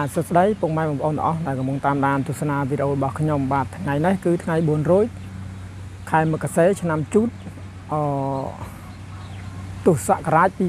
សួស្តីពុកម៉ែបងប្អូនទាំងអស់ដែលកំពុងតាមដានទស្សនាវីដេអូរបស់ខ្ញុំបាទថ្ងៃនេះគឺថ្ងៃ4រោចខែមករាឆ្នាំជូតទសករាជ2564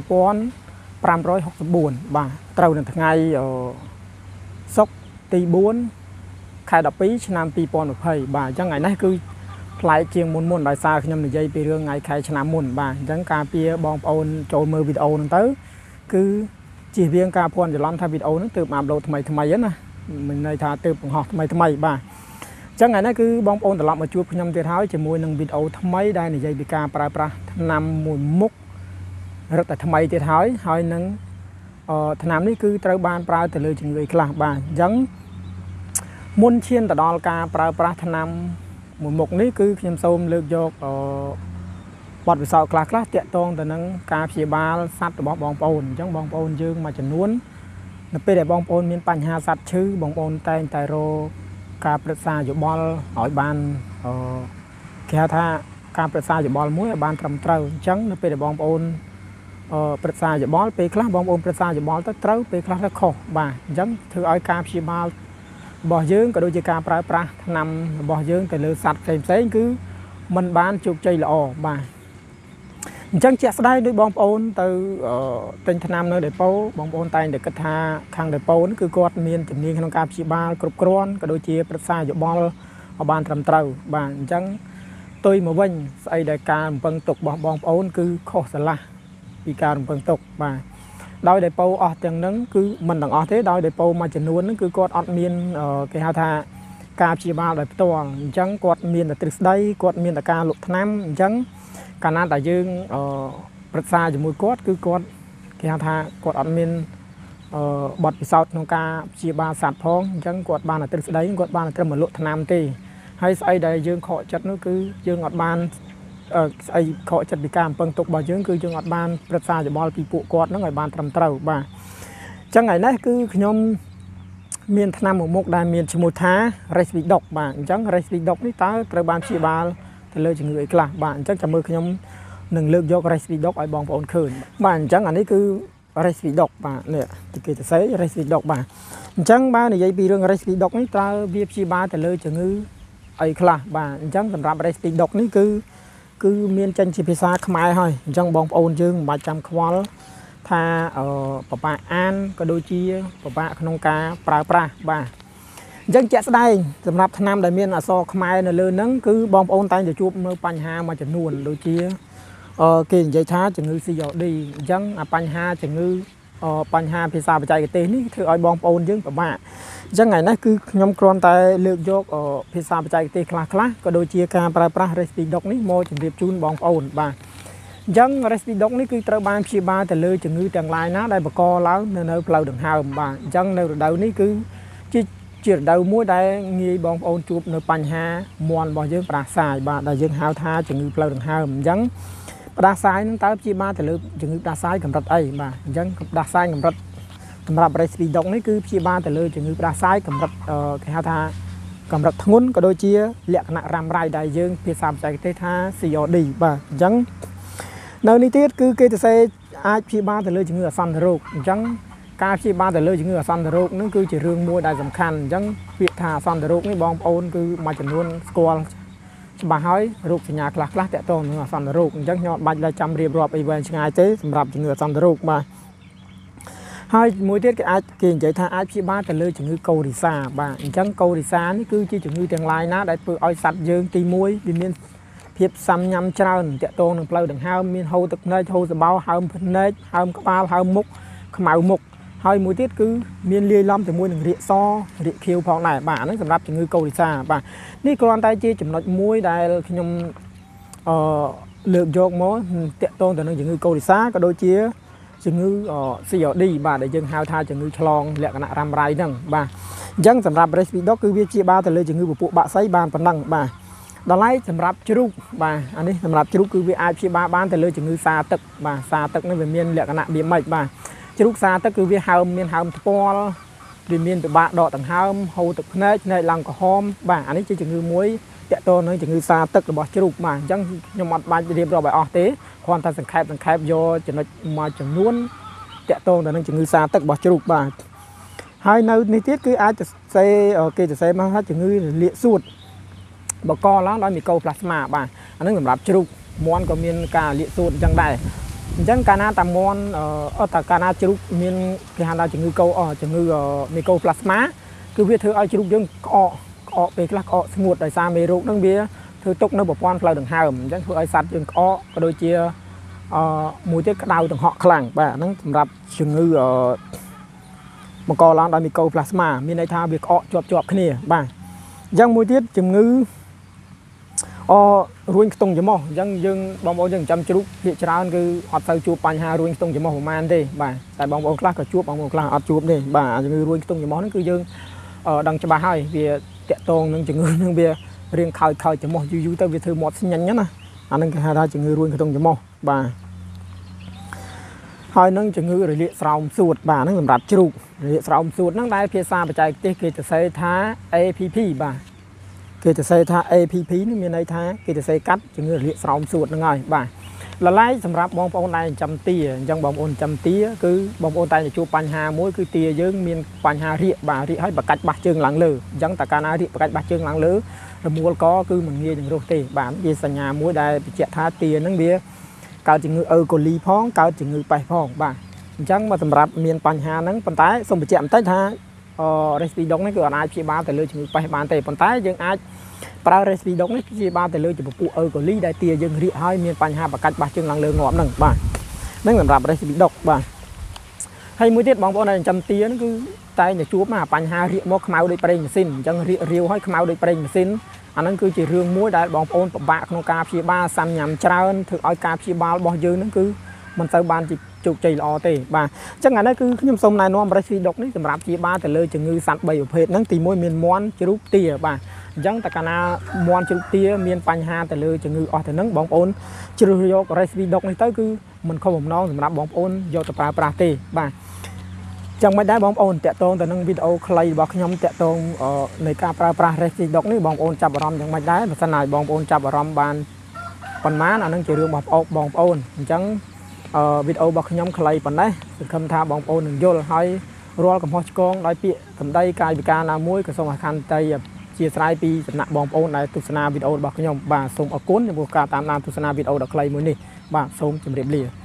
បាទត្រូវនៅថ្ងៃសុក្រទី4ខែ12ឆ្នាំ2020បាទអញ្ចឹងថ្ងៃនេះគឺប្លែកជាងមុនដោយសារខ្ញុំនិយាយពីរឿងថ្ងៃខែឆ្នាំមុនបាទអញ្ចឹងការពារបងប្អូនចូលមើលវីដេអូហ្នឹងទៅគឺជៀសវាងការភ័ន្តច្រឡំថាវីដេអូហ្នឹងទើបអាប់ឡូតថ្មីណាមិនន័យថាទើបបង្ហោះថ្មីបាទអញ្ចឹងថ្ងៃនេះគឺបងប្អូនត្រឡប់មកជួបខ្ញុំទៀតហើយជាមួយនឹងវីដេអូថ្មីដែលនិយាយពីការប្រើប្រាស់ថ្នាំមួយមុខរឹតតែថ្មីទៀតហើយនឹងថ្នាំនេះគឺត្រូវបានប្រើទៅលើជំងឺខ្លះបាទអញ្ចឹងមុនឈានទៅដល់ការប្រើប្រាស់ថ្នាំមួយមុខនេះគឺខ្ញុំសូមលើកយកបទពិសោធន៍ខ្លះតាក់ទងទៅនឹងការព្យាបាលសត្វរបស់បងប្អូនអញ្ចឹងបងប្អូនយើងមួយចំនួននៅពេលដែលបងប្អូនមានបញ្ហាសត្វឈឺបងប្អូនតែងតែរកការប្រឹក្សាយោបល់ឲ្យបានគេហៅថាការប្រឹក្សាយោបល់មួយឲ្យបានត្រឹមត្រូវអញ្ចឹងនៅពេលដែលបងប្អូនប្រឹក្សាយោបល់ពេលខ្លះបងប្អូនប្រឹក្សាយោបល់ទៅត្រូវពេលខ្លះទៅខុសបាទអញ្ចឹងធ្វើឲ្យការព្យាបាលរបស់យើងក៏ដូចជាការប្រើប្រាស់ថ្នាំរបស់យើងទៅលើសត្វផ្សេងគឺมันបានជោគជ័យល្អបាទអញ្ចឹងជាក់ស្ដែងដោយបងប្អូនទៅទិញថ្នាំនៅដេប៉ូបងប្អូនតែងតែគិតថាខាងដេប៉ូនេះគឺគាត់មានជំនាញក្នុងការព្យាបាលគ្រប់គ្រាន់ក៏ដូចជាប្រឹក្សាយោបល់ឲ្យបានត្រឹមត្រូវបាទអញ្ចឹងផ្ទុយមកវិញស្អីដែលការរំពឹងទុករបស់បងប្អូនគឺខុសស្រឡះពីការរំពឹងទុកបាទដោយដេប៉ូអស់ទាំងហ្នឹងគឺមិនទាំងអស់ទេដោយដេប៉ូមួយចំនួនហ្នឹងគឺគាត់អត់មានគេហៅថាការព្យាបាលដោយផ្ទាល់អញ្ចឹងគាត់មានតែទ្រឹស្ដីគាត់មានតែការលក់ថ្នាំអញ្ចឹងកាលណាតែយើងប្រឹក្សាជាមួយគាត់គឺគាត់គេហៅថាគាត់អត់មានបទពិសោធន៍ក្នុងការព្យាបាលសត្វផងអញ្ចឹងគាត់បានតែទ្រឹស្ដីគាត់បានតែត្រឹមមកលក់ថ្នាំទេហើយស្អីដែលយើងខកចិត្តនោះគឺយើងអត់បានស្អីខកចិត្តពីការរំពឹងទុករបស់យើងគឺយើងអត់បានប្រឹក្សាយោបល់ពីពួកគាត់ហ្នឹងឲ្យបានត្រឹមត្រូវបាទអញ្ចឹងថ្ងៃនេះគឺខ្ញុំមានថ្នាំមួយមុខដែលមានឈ្មោះថា Resvidoc បាទអញ្ចឹង Resvidoc នេះតើត្រូវបានព្យាបាលទៅលើជំងឺអីខ្លះបាទអញ្ចឹងចាំមើលខ្ញុំនឹងលើកយក Resvidoc ឲ្យបងប្អូនឃើញបាទអញ្ចឹងអានេះគឺ Resvidoc បាទនេះគេទៅសេ Resvidoc បាទអញ្ចឹងបើនិយាយពីរឿង Resvidoc នេះតើវាព្យាបាលទៅលើជំងឺអីខ្លះបាទអញ្ចឹងសម្រាប់ Resvidoc នេះគឺមានចេញជាភាសាខ្មែរហើយអញ្ចឹងបងប្អូនយើងមិនបាច់ចាំខ្វល់ថាពិបាកអានក៏ដូចជាពិបាកក្នុងការប្រើប្រាស់បាទអញ្ចឹងជាក់ស្ដែងសម្រាប់ថ្នាំដែលមានអក្សរខ្មែរនៅលើហ្នឹងគឺបងប្អូនតែងតែជួបនៅបញ្ហាមួយចំនួនដូចជាគេនិយាយថាជំងឺ COD អញ្ចឹងបញ្ហាជំងឺបញ្ហាភាសាបច្ចេកទេសនេះធ្វើឲ្យបងប្អូនយើងពិបាកអញ្ចឹងថ្ងៃនេះគឺខ្ញុំគ្រាន់តែលើកយកភាសាបច្ចេកទេសខ្លះក៏ដូចជាការប្រើប្រាស់ Resvidoc នេះមកជម្រាបជូនបងប្អូនបាទអញ្ចឹង Resvidoc នេះគឺត្រូវបានព្យាបាលទៅលើជំងឺទាំងឡាយណាដែលបង្កឡើងនៅផ្លូវដង្ហើមបាទអញ្ចឹងនៅរដូវនេះគឺជារដូវមួយដែលងាយបងប្អូនជួបនៅបញ្ហាមាន់របស់យើងផ្ដាសាយបាទដែលយើងហៅថាជំងឺផ្លូវដង្ហើមអញ្ចឹងផ្ដាសាយនឹងតើព្យាបាលទៅលើជំងឺផ្ដាសាយកម្រិតអីបាទអញ្ចឹងផ្ដាសាយកម្រិតសម្រាប់ Resvidoc នេះគឺព្យាបាលទៅលើជំងឺផ្ដាសាយកម្រិតគេហៅថាកម្រិតធ្ងន់ក៏ដូចជាលក្ខណៈរ៉ាំរ៉ៃដែលយើងភាសាបច្ចេកទេសថា COD បាទអញ្ចឹងនៅនេះទៀតគឺគេទៅសេអាចព្យាបាលទៅលើជំងឺអាសន្នរោគអញ្ចឹងការព្យាបាលទៅលើជំងឺអាសន្នរោគនឹងគឺជារឿងមួយដែលសំខាន់អញ្ចឹងពាក្យថាអាសន្នរោគនេះបងប្អូនគឺមួយចំនួនស្គាល់ច្បាស់ហើយរោគសញ្ញាខ្លះតាក់ទងនឹងអាសន្នរោគអញ្ចឹងខ្ញុំអត់បាច់ឡើយចាំរៀបរាប់អីវែងឆ្ងាយទេសម្រាប់ជំងឺអាសន្នរោគបាទហើយមួយទៀតគេនិយាយថាអាចព្យាបាលទៅលើជំងឺកូរីសាបាទអញ្ចឹងកូរីសានេះគឺជាជំងឺទាំងឡាយណាដែលធ្វើឲ្យសត្វយើងទី1វាមានភាពសាំញ៉ាំច្រើនតាក់ទងនឹងផ្លូវដង្ហើមមានហូរទឹកភ្នែកហូរសបោហើមភ្នែកហើមក្បាលហើមមុខខ្មៅមុខហើយមួយទៀតគឺមានលាយឡំជាមួយនឹងរាគសរាគខៀវផងដែរបាទហ្នឹងសម្រាប់ជំងឺកូរីសាបាទនេះគ្រាន់តែជាចំណុចមួយដែលខ្ញុំលើកយកមកតាក់ទងទៅនឹងជំងឺកូរីសាក៏ដូចជាជំងឺ COD បាទដែលយើងហៅថាជំងឺឆ្លងលក្ខណៈរ៉ាំរ៉ៃហ្នឹងបាទអញ្ចឹងសម្រាប់ Resvidoc គឺវាព្យាបាលទៅលើជំងឺពពួកបាក់សីបានប៉ុណ្ណឹងបាទដល់ហើយសម្រាប់ជ្រូកបាទអានេះសម្រាប់ជ្រូកគឺវាអាចព្យាបាលបានទៅលើជំងឺសាទឹកបាទសាទឹកនេះវាមានលក្ខណៈវាម៉េចបាទជ្រូកសាទឹកគឺវាមានហើមថ្ពាល់វាមានពិបាកដកដង្ហើមហូរទឹកភ្នែកឡើងក្រហមបាទអានេះជាជំងឺមួយតាក់ទងនឹងជំងឺសាទឹករបស់ជ្រូកបាទអញ្ចឹងខ្ញុំអត់បាច់រៀបរាប់ឲ្យអស់ទេគ្រាន់តែសង្ខេបយកចំណុចមួយចំនួនតាក់ទងទៅនឹងជំងឺសាទឹករបស់ជ្រូកបាទហើយនៅនេះទៀតគឺអាចទៅសេគេទៅសេមកថាជំងឺលាកសួតបកឡើងដោយមីកូផ្លាស្មាបាទអានឹងសម្រាប់ជ្រូកមាន់ក៏មានការលាកសួតអញ្ចឹងដែរអញ្ចឹងកាលណាតាមាន់តែកាលណាជ្រូកមានគេហៅថាជំងឺជំងឺមីកូផ្លាស្មាគឺវាធ្វើឲ្យជ្រូកយើងក្អកពេលខ្លះក្អកស្ងួតដោយសារមេរោគហ្នឹងវាធ្វើទុកនៅប្រព័ន្ធផ្លូវដង្ហើមអញ្ចឹងធ្វើឲ្យសត្វយើងក្អកក៏ដូចជាមួយទៀតក្តៅដង្ហក់ខ្លាំងបាទហ្នឹងសម្រាប់ជំងឺបង្កឡើងដោយមីកូផ្លាស្មាមានន័យថាវាក្អកជាប់គ្នាបាទអញ្ចឹងមួយទៀតជំងឺរួញខ្ទង់ច្រមុះអញ្ចឹងយើងបងប្អូនយើងចិញ្ចឹមជ្រូកភាគច្រើនគឺអត់ទៅជួបបញ្ហារួញខ្ទង់ច្រមុះប្រហែលទេបាទតែបងប្អូនខ្លះក៏ជួបបងប្អូនខ្លះអត់ជួបទេបាទជំងឺរួញខ្ទង់ច្រមុះហ្នឹងគឺយើងដឹងច្បាស់ហើយវាតាក់ទងនឹងជំងឺហ្នឹងវារៀងខើចច្រមុះយូរទៅវាធ្វើមាត់ស្ញាញ់ណាអាហ្នឹងគេហៅថាជំងឺរួញខ្ទង់ច្រមុះបាទហើយនឹងជំងឺរលាកស្រោមសួតបាទហ្នឹងសម្រាប់ជ្រូករលាកស្រោមសួតហ្នឹងដែលភាសាបច្ចេកទេសគេទៅសេថា APP បាទគេទៅសេថា APP នេះមានន័យថាគេទៅសេកាត់ជំងឺរលាកស្រោមសួតហ្នឹងហើយបាទលឡាយសម្រាប់បងប្អូនដែលចិញ្ចឹមទាអញ្ចឹងបងប្អូនចិញ្ចឹមទាគឺបងប្អូនតែជួបបញ្ហាមួយគឺទាយើងមានបញ្ហារាកបាទរាកហើយបកាច់បាសជើងឡើងលើអញ្ចឹងតើកាលណារាកបកាច់បាសជើងឡើងលើរមួលកគឺមិនងាយនឹងរស់ទេបាទវាសញ្ញាមួយដែលបញ្ជាក់ថាទាហ្នឹងវាកើតជំងឺអឺកូលីផងកើតជំងឺប៉េះផងបាទអញ្ចឹងមកសម្រាប់មានបញ្ហាហ្នឹងប៉ុន្តែសូមបញ្ជាក់បន្តិចថាRespidox នេះគឺអត់អាចព្យាបាលទៅលើជំងឺប៉េះបានទេប៉ុន្តែយើងអាចប្រើ Respidox នេះព្យាបាលទៅលើចំពោះអឺកូលីដែលទាយើងរាកហើយមានបញ្ហាបកាច់បាសជើងឡើងលើងាប់ហ្នឹងបាទហ្នឹងសម្រាប់ Respidox បាទហើយមួយទៀតបងប្អូនដែលចិញ្ចឹមទាហ្នឹងគឺតែងតែជួបបញ្ហារាកមកខ្មៅដូចប្រេងម៉ាស៊ីនអញ្ចឹងរាករាវហើយខ្មៅដូចប្រេងម៉ាស៊ីនអាហ្នឹងគឺជារឿងមួយដែលបងប្អូនពិបាកក្នុងការព្យាបាលសាំញ៉ាំច្រើនធ្វើឲ្យការព្យាបាលរបស់យើងហ្នឹងគឺមិនទៅបានជោគជ័យល្អទេបាទអញ្ចឹងអានេះគឺខ្ញុំសូមណែនាំ Respidox នេះសម្រាប់ព្យាបាលទៅលើជំងឺសត្វ3ប្រភេទហ្នឹងទី1មានមាន់ជ្រូកទាបាទអញ្ចឹងតើកាលណាមាន់ជ្រូកទាមានបញ្ហាទៅលើជំងឺអស់ទៅហ្នឹងបងប្អូនជ្រើសយក Respidox នេះទៅគឺមិនខុសបំណងសម្រាប់បងប្អូនយកទៅប្រើប្រាស់ទេបាទចឹងមិនដែរបងប្អូនតាក់ទងទៅនឹងវីដេអូខ្លីរបស់ខ្ញុំតាក់ទងនៃការប្រើប្រាស់ Respidox នេះបងប្អូនចាប់អារម្មណ៍យ៉ាងម៉េចដែរបើសិនណាបងប្អូនចាប់អារម្មណ៍បានប៉ុន្មានអានឹងជារឿងរបស់បងប្អូនអញ្ចឹងវីដេអូរបស់ខ្ញុំខ្លីប៉ុណ្ណេះសង្ឃឹមថាបងប្អូននឹងយល់ហើយរាល់កំហុសឆ្គងដោយពាក្យសម្ដីកាយវិការណាមួយក៏សូមអខន្តីអធិស្ឋានពីសំណាក់បងប្អូនដែលទស្សនាវីដេអូរបស់ខ្ញុំបាទសូមអរគុណចំពោះការតាមដានទស្សនាវីដេអូដ៏ខ្លីមួយនេះបាទសូមជម្រាបលា